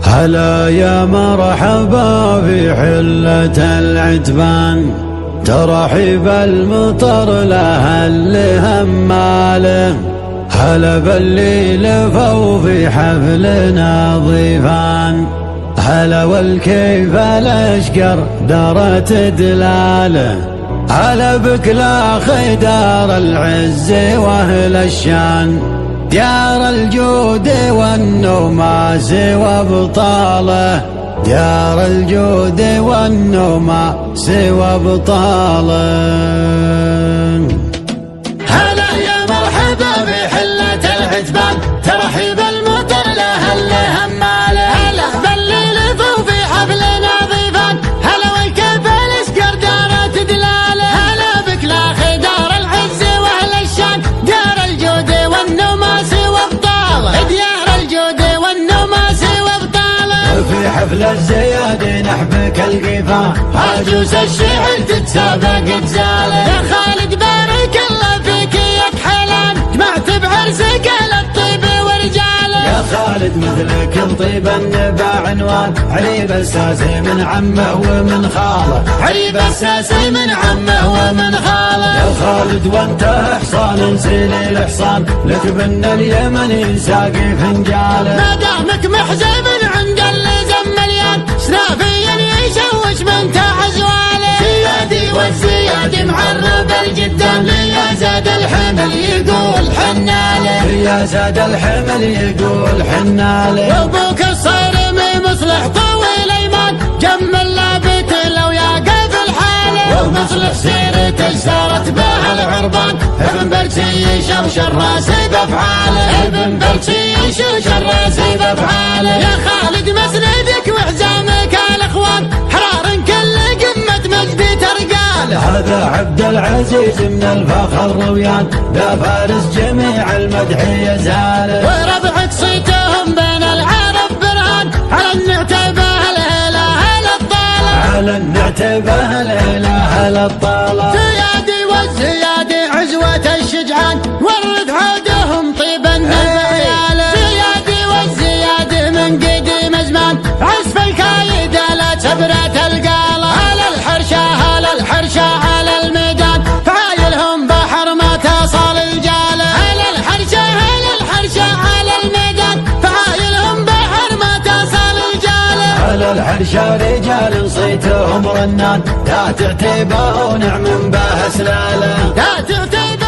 هلا يا مرحبا في حلة العتبان، ترحيب المطر لأهل هماله. هلا باللي لفوا في حفلنا ضيفان، هلا والكيف الاشقر دارت دلاله. هلا بك لا خدار العز واهل الشان، ديار الجود والنماس وابطاله. ديار الجود والنماس وابطاله. هلا يا مرحبا بحلة العتبان، ترحيب المطر لأهل هماله. هلا باللي لفوا في حفلنا ضيفان، هلا والكيف الاشقر دارت دلاله. هلا بك لا خدار العز واهل الشان، ديار الجود والنماس وابطاله. ديار الجود والنماس وابطاله. في حفل الزياد نحبك القفا، عجوز الشعر تتسابق تزاله. يا خالد بارك الله فيك يا كحلان، جمعت بعرسك الطيب ورجاله. يا خالد مثلك الطيب النبا عنوان، عريب الساسي من عمه ومن خاله. عريب الساسي من عمه ومن خاله. يا خالد وانت حصان نسيلي الحصان، لك بن اليمن ساقي فنجاله. ما دامك محزب عند اللزم مليان، سرافيا يشوش من عزواله. زيادي والزيادي معرب الجدان، ليا زاد الحمل يقول حناله. يا زاد الحمل يقول حناله. وابوك الصارمي مصلح طويل ايمان، جمل لابت لو يقف الحاله. ومصلح سيرته سارت بها العربان، ابن بلسي يشوش الراسي بافعاله. ابن بلسي يشوش الراسي بافعاله. يا خالد مسندك وحزامك الاخوان، حرار كل قمه مجدي ترقاله. هذا عبد العزيز من الفخر رويان، ذا فارس جميع المدح يزاله. وربعك صيتهم بين العرب برهان، على النعتبه الاله الطاله. على النعتبه الاله الطاله. زيادي والزيادي عزوة الشجعان، ورد عودهم طيب النبياله. زيادي والزيادي من قديم زمان، عزف الكايد لا تبرة القاله. على الحرشة على الحرشة على الميدان، فعايلهم بحر ما تصل الجاله. على الحرشة على الحرشة على الميدان، فعايلهم بحر ما تصل الجاله. على الحرشة رجال صيتهم رنان، لا تعتبه ونعم به سلاله. لا تعتبه